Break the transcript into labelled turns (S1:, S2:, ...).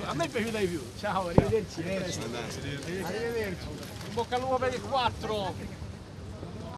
S1: A me è piaciuta di più. Ciao, arrivederci. Arrivederci. In bocca al lupo per il 4.